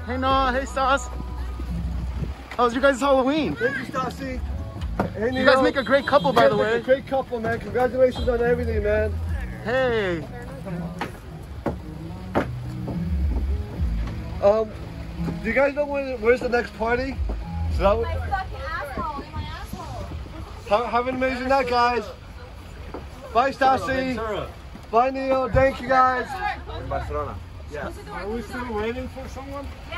Hey Noah, hey Stas. How was your guys' Halloween? Thank you, Stassi. Hey, You guys make a great couple, by the way. A great couple, man. Congratulations on everything, man. Hey. Do you guys know where's the next party? So My fucking asshole. My asshole. have an amazing night, guys. Bye, Stassi. Bye, Neil. Thank you, guys. In Barcelona. Are we still waiting for someone?